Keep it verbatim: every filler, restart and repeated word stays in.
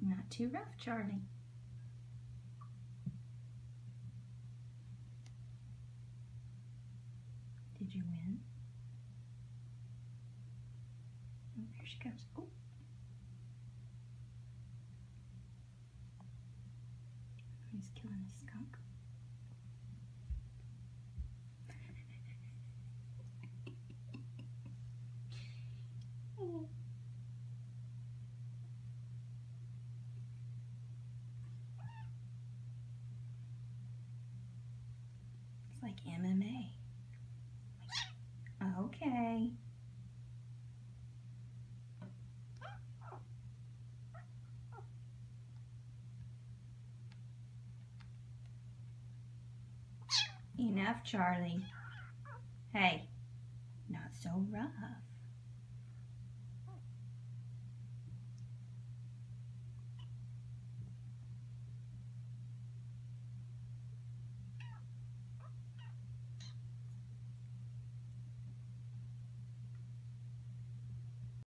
Not too rough, Charlie. Did you win? Oh, here she comes. Oh. He's killing the skunk. It's like M M A. Okay. Enough, Charlie. Hey, not so rough.